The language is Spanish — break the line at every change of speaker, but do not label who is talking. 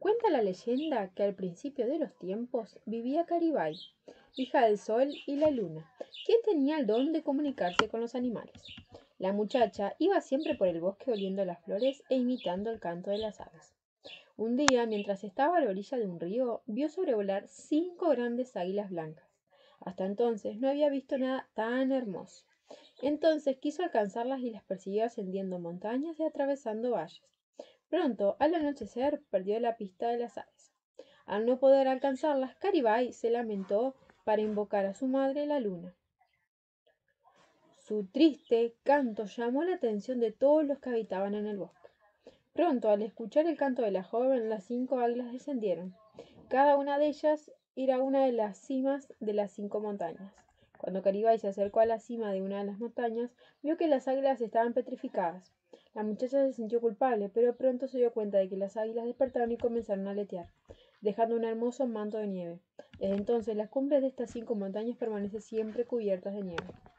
Cuenta la leyenda que al principio de los tiempos vivía Caribay, hija del sol y la luna, quien tenía el don de comunicarse con los animales. La muchacha iba siempre por el bosque oliendo las flores e imitando el canto de las aves. Un día, mientras estaba a la orilla de un río, vio sobrevolar 5 grandes águilas blancas. Hasta entonces no había visto nada tan hermoso. Entonces quiso alcanzarlas y las persiguió ascendiendo montañas y atravesando valles. Pronto, al anochecer, perdió la pista de las aves. Al no poder alcanzarlas, Caribay se lamentó para invocar a su madre, la luna. Su triste canto llamó la atención de todos los que habitaban en el bosque. Pronto, al escuchar el canto de la joven, las 5 águilas descendieron. Cada una de ellas era una de las cimas de las 5 montañas. Cuando Caribay se acercó a la cima de una de las montañas, vio que las águilas estaban petrificadas. La muchacha se sintió culpable, pero pronto se dio cuenta de que las águilas despertaron y comenzaron a aletear, dejando un hermoso manto de nieve. Desde entonces, las cumbres de estas 5 montañas permanecen siempre cubiertas de nieve.